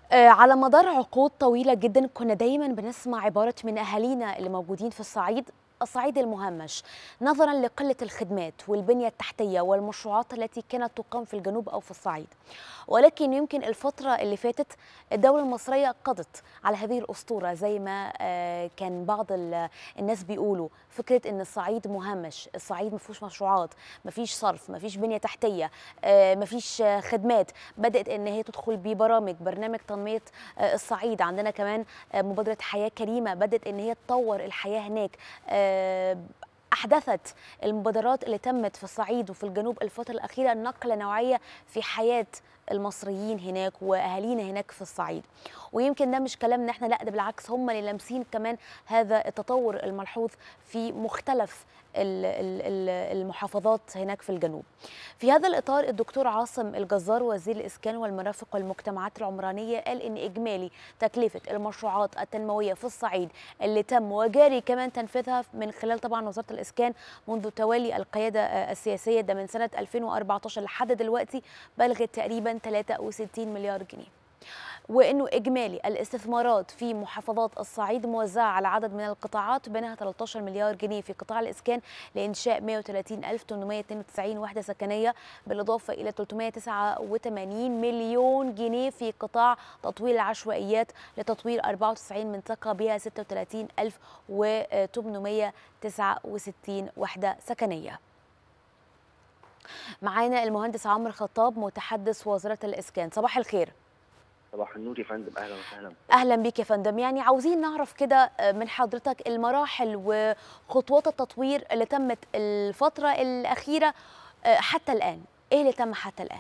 على مدار عقود طويلة جدا كنا دايما بنسمع عبارة من أهالينا اللي موجودين في الصعيد المهمش، نظرا لقلة الخدمات والبنية التحتية والمشروعات التي كانت تقام في الجنوب أو في الصعيد. ولكن يمكن الفترة اللي فاتت الدولة المصرية قضت على هذه الأسطورة، زي ما كان بعض الناس بيقولوا فكرة إن الصعيد مهمش، الصعيد ما فيهوش مشروعات، ما فيش صرف، ما فيش بنية تحتية، ما فيش خدمات. بدأت إن هي تدخل برنامج تنمية الصعيد. عندنا كمان مبادرة حياة كريمة بدأت إن هي تطور الحياة هناك. أحدثت المبادرات اللي تمت في الصعيد وفي الجنوب الفترة الأخيرة نقلة نوعية في حياة المصريين هناك واهالينا هناك في الصعيد. ويمكن ده مش كلامنا احنا، لا ده بالعكس هم اللي لامسين كمان هذا التطور الملحوظ في مختلف المحافظات هناك في الجنوب. في هذا الاطار الدكتور عاصم الجزار وزير الاسكان والمرافق والمجتمعات العمرانيه قال ان اجمالي تكلفه المشروعات التنمويه في الصعيد اللي تم وجاري كمان تنفيذها من خلال طبعا وزاره الاسكان منذ تولي القياده السياسيه ده من سنه 2014 لحد دلوقتي بلغت تقريبا 63 مليار جنيه. وانه اجمالي الاستثمارات في محافظات الصعيد موزعه على عدد من القطاعات، بينها 13 مليار جنيه في قطاع الاسكان لانشاء 130,892 وحده سكنيه، بالاضافه الى 389 مليون جنيه في قطاع تطوير العشوائيات لتطوير 94 منطقه بها 36,869 وحده سكنيه. معانا المهندس عمرو خطاب متحدث وزاره الاسكان. صباح الخير. صباح النور يا فندم، اهلا وسهلا. اهلا بيك يا فندم. يعني عاوزين نعرف كده من حضرتك المراحل وخطوات التطوير اللي تمت الفتره الاخيره حتى الان، ايه اللي تم حتى الان؟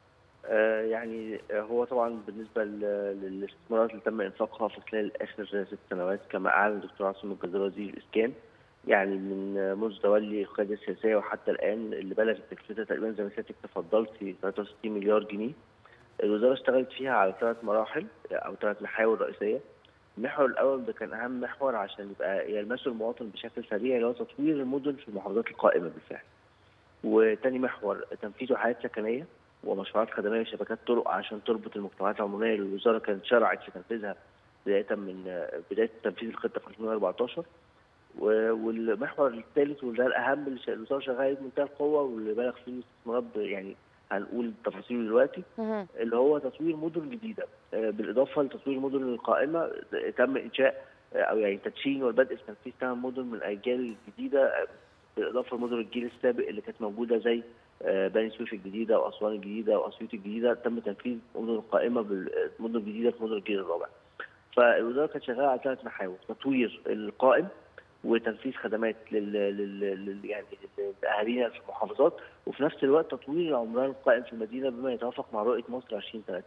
هو طبعا بالنسبه للاستثمارات اللي تم انفاقها في خلال اخر 6 سنوات، كما اعلن الدكتور عاصم الجزار وزير الاسكان، يعني منذ تولي القياده السياسيه وحتى الان، اللي بلغت تكلفتها تقريبا زي ما سيادتك تفضلتي 63 مليار جنيه. الوزاره اشتغلت فيها على 3 مراحل او 3 محاور رئيسيه. المحور الاول ده كان اهم محور عشان يبقى يلمسه المواطن بشكل سريع، اللي هو تطوير المدن في المحافظات القائمه بالفعل. وتاني محور تنفيذ وحدات سكنيه ومشروعات خدميه وشبكات طرق عشان تربط المجتمعات العمرانيه اللي الوزاره كانت شرعت في تنفيذها بدايه تنفيذ الخطه في 2014. والمحور الثالث وده الاهم اللي الوزاره شغاله بمنتهى القوه واللي بالغ فيه الاستثمارات، يعني هنقول تفاصيله دلوقتي، اللي هو تطوير مدن جديده. بالاضافه لتطوير المدن القائمه تم انشاء او يعني تدشين والبدء في تنفيذ 8 مدن من الاجيال الجديده، بالاضافه لمدن الجيل السابق اللي كانت موجوده زي بني سويف الجديده واسوان الجديده واسيوط الجديده. تم تنفيذ مدن القائمه بالمدن الجديده في مدن الجيل الرابع. فالوزاره كانت شغاله على 3 محاور: تطوير القائم وتنفيذ خدمات لاهالينا في المحافظات، وفي نفس الوقت تطوير العمران القائم في المدينه بما يتوافق مع رؤيه مصر 2030.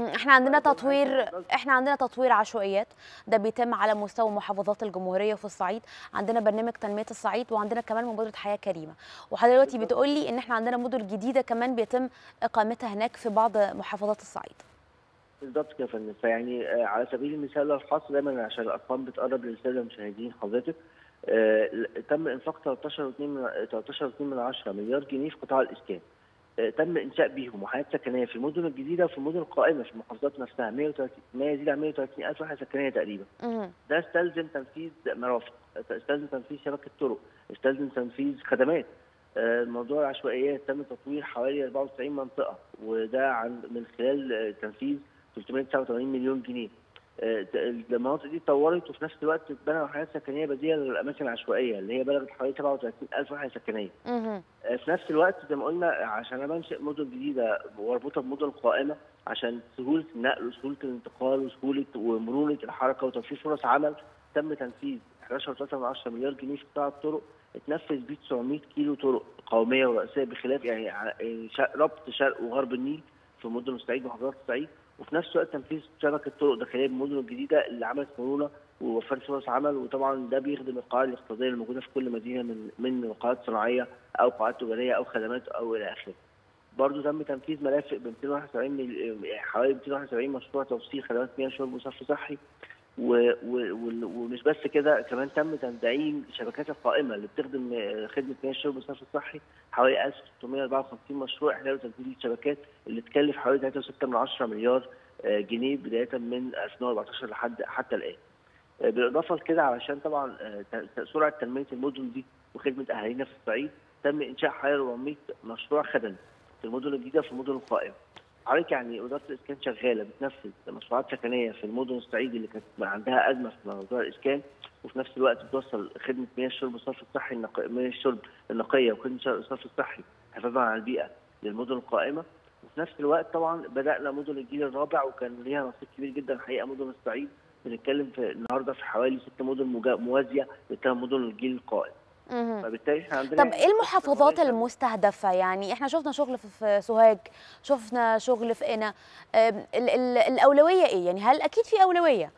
احنا عندنا تطوير عشوائيات ده بيتم على مستوى محافظات الجمهوريه في الصعيد. عندنا برنامج تنميه الصعيد وعندنا كمان مبادره حياه كريمه. وحضرتك دلوقتي بتقول لي ان احنا عندنا مدن جديده كمان بيتم اقامتها هناك في بعض محافظات الصعيد. بالظبط كده يا فندم. فيعني على سبيل المثال والحصر دايما عشان الارقام بتقرب للساده المشاهدين حضرتك، تم انفاق 13.2 مليار جنيه في قطاع الاسكان. تم انشاء بيهم وحدات سكنيه في المدن الجديده وفي المدن القائمه في المحافظات نفسها 130 ما يزيد عن 130,000 وحده سكنيه تقريبا. ده استلزم تنفيذ مرافق، استلزم تنفيذ شبكه طرق، استلزم تنفيذ خدمات. موضوع العشوائيات تم تطوير حوالي 94 منطقه، وده من خلال تنفيذ 389 مليون جنيه. المناطق دي اتطورت وفي نفس الوقت اتبنى وحدات سكنيه بديله للاماكن العشوائيه اللي هي بلغت حوالي 37,000 وحده سكنيه. في نفس الوقت زي ما قلنا عشان انا بنشئ مدن جديده واربطها بمدن قائمه عشان سهوله النقل وسهوله الانتقال وسهوله ومرونه الحركه وتوفير فرص عمل، تم تنفيذ 11.3 مليار جنيه في قطاع الطرق. اتنفذ بيه 900 كيلو طرق قوميه ورئيسيه، بخلاف يعني ربط شرق وغرب النيل في مدن الصعيد ومحافظات الصعيد، وفي نفس الوقت تنفيذ شبكه طرق داخليه بالمدن الجديده اللي عملت مرونه ووفرت فرص عمل. وطبعا ده بيخدم القاعده الاقتصاديه الموجوده في كل مدينه من قاعات صناعيه او قاعات تجاريه او خدمات او الى اخره. برضه تم تنفيذ مرافق ب 271 حوالي 271 مشروع توصيل خدمات مياه شرب وصرف صحي. ومش بس كده، كمان تم تدعيم الشبكات القائمه اللي بتخدم خدمه مياه الشرب والصرف الصحي، حوالي 1654 مشروع احلال وتجديد الشبكات اللي تكلف حوالي 3.6 مليار جنيه بدايه من 2014 لحد حتى الان. بالاضافه لكده علشان طبعا سرعه تنميه المدن دي وخدمه اهالينا في الصعيد، تم انشاء حوالي 400 مشروع خدمي في المدن الجديده وفي المدن القائمه. حضرتك يعني وزاره الاسكان شغاله بتنفذ مشروعات سكنيه في المدن الصعيد اللي كانت عندها ازمه في موضوع الاسكان، وفي نفس الوقت بتوصل خدمه مياه الشرب والصرف الصحي مياه الشرب النقيه وخدمه الصرف الصحي حفاظا على البيئه للمدن القائمه. وفي نفس الوقت طبعا بدانا مدن الجيل الرابع وكان ليها نصيب كبير جدا الحقيقه مدن الصعيد. بنتكلم في النهارده في حوالي 6 مدن موازيه لثمان مدن الجيل القائم. فبالتالي احنا عندنا طب ايه المحافظات المستهدفه؟ يعني احنا شفنا شغل في سوهاج، شفنا شغل في قنا، الاولويه ايه؟ يعني هل اكيد في اولويه؟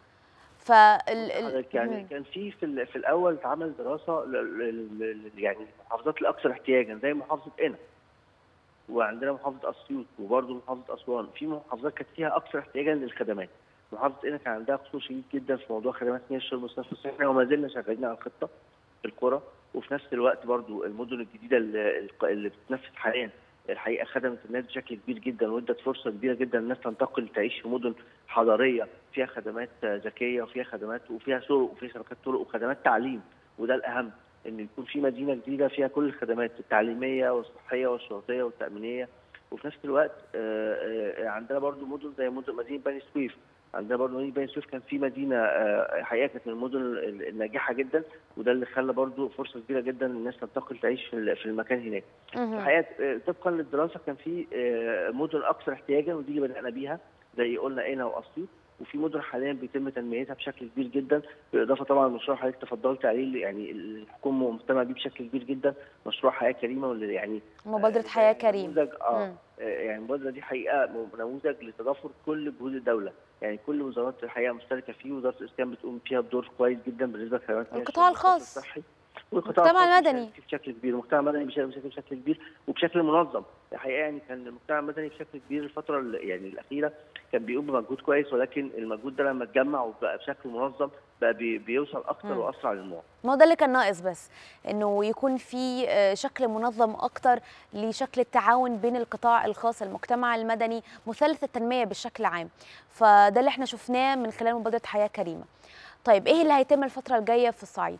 يعني كان في الاول اتعمل دراسه يعني المحافظات الاكثر احتياجا زي محافظه قنا، وعندنا محافظه اسيوط وبرضه محافظه اسوان. في محافظات كانت فيها اكثر احتياجا للخدمات. محافظه قنا كان عندها قصور شديد جدا في موضوع خدمات مياه الشرب والصرف الصحي، وما زلنا شغالين على الخطه في القرى. وفي نفس الوقت برضه المدن الجديده اللي بتنفذ حاليا الحقيقه خدمت الناس بشكل كبير جدا، وادت فرصه كبيره جدا الناس تنتقل تعيش في مدن حضاريه فيها خدمات ذكيه وفيها خدمات وفيها طرق وفيها شبكات طرق وخدمات تعليم. وده الاهم، ان يكون في مدينه جديده فيها كل الخدمات التعليميه والصحيه والشرطيه والتامينيه. وفي نفس الوقت عندنا برضو مدن زي مدينه بني سويف. عندنا برضو مدينه بني سويف كان في مدينه حقيقه كانت من المدن الناجحه جدا، وده اللي خلى برضو فرصه كبيره جدا الناس تنتقل تعيش في المكان هناك. الحقيقه طبقا للدراسه كان في مدن اكثر احتياجا، ودي اللي بدانا بيها زي قلنا قنا واسيوط. وفي مدن حاليا بيتم تنميتها بشكل كبير جدا، بالاضافه طبعا لمشروع حضرتك تفضلت عليه يعني الحكومه مهتمه بيه بشكل كبير جدا، مشروع حياه كريمه واللي يعني مبادره حياه كريمه. نموذج يعني المبادره دي حقيقه نموذج لتضافر كل جهود الدوله، يعني كل وزارات الحقيقه مشتركه فيه. وزاره الاسكان بتقوم فيها بدور كويس جدا بالنسبه لخدمات القطاع الخاص الصحي والمجتمع المدني بشكل كبير. المجتمع المدني بشكل كبير وبشكل منظم الحقيقه. يعني كان المجتمع المدني بشكل كبير الفتره يعني الاخيره كان بيقوم بمجهود كويس، ولكن المجهود ده لما اتجمع وبقى بشكل منظم بقى بيوصل اكتر واسرع للمواطن. ما هو ده اللي كان ناقص، بس انه يكون في شكل منظم اكتر لشكل التعاون بين القطاع الخاص، المجتمع المدني، مثلث التنميه بشكل عام. فده اللي احنا شفناه من خلال مبادره حياه كريمه. طيب ايه اللي هيتم الفتره الجايه في الصعيد؟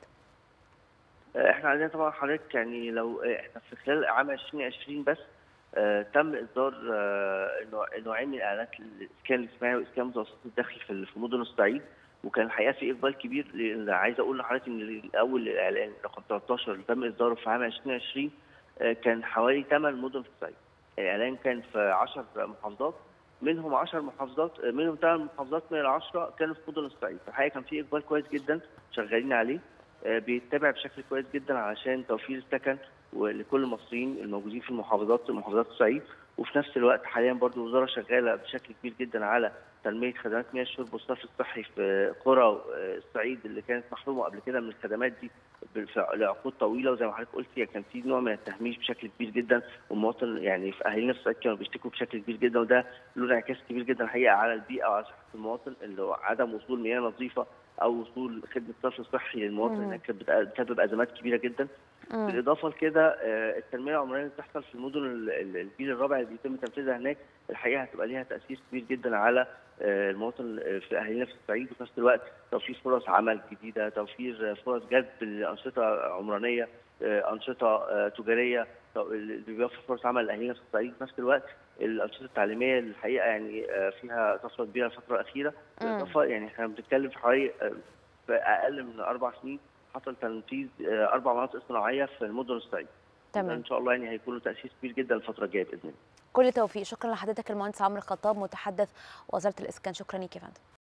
احنا عندنا طبعا حضرتك يعني لو احنا في خلال عام 2020 بس تم اصدار نوعين من اعلانات الاسكان الاجتماعي واسكان متوسط الدخل في مدن الصعيد. وكان الحقيقه في اقبال كبير. عايز اقول لحضرتك ان الاول الاعلان رقم 13 اللي تم اصداره في عام 2020 كان حوالي 8 مدن في الصعيد. الاعلان كان في 10 محافظات، منهم 10 محافظات، منهم 8 محافظات من ال10 كانوا في مدن الصعيد. الحقيقه كان في اقبال كويس جدا شغالين عليه، بيتبع بشكل كويس جدا علشان توفير السكن ولكل المصريين الموجودين في محافظات الصعيد. وفي نفس الوقت حاليا برضو الوزاره شغاله بشكل كبير جدا على تنميه خدمات مياه الشرب والصرف الصحي في قرى الصعيد اللي كانت محرومه قبل كده من الخدمات دي لعقود طويله. وزي ما حضرتك قلت كان في نوع من التهميش بشكل كبير جدا، والمواطن يعني في اهالينا في الصعيد كانوا بيشتكوا بشكل كبير جدا، وده له انعكاس كبير جدا الحقيقه على البيئه وعلى صحه المواطن، اللي هو عدم وصول مياه نظيفه او وصول خدمه صرف صحي للمواطن هناك بتسبب ازمات كبيره جدا. بالاضافه لكده التنميه العمرانيه اللي بتحصل في المدن الجيل الرابع اللي بيتم تنفيذها هناك الحقيقه هتبقى ليها تاثير كبير جدا على المواطن في اهالينا في الصعيد. وفي نفس الوقت توفير فرص عمل جديده، توفير فرص جذب لانشطه عمرانيه، انشطه تجاريه اللي بيوفر فرص عمل لاهالينا في الصعيد. في نفس الوقت الانشطه التعليميه اللي الحقيقه يعني فيها طفره كبيره الفتره الاخيره. بالاضافه يعني احنا بنتكلم في حوالي في اقل من 4 سنين حصل تنفيذ 4 مناطق صناعيه في المدن الصعيد. تمام. ان شاء الله يعني هيكون له تاثير كبير جدا الفتره الجايه باذن الله. كل التوفيق. شكرا لحضرتك المهندس عمرو خطاب متحدث وزاره الاسكان. شكرا ليك يا فندم.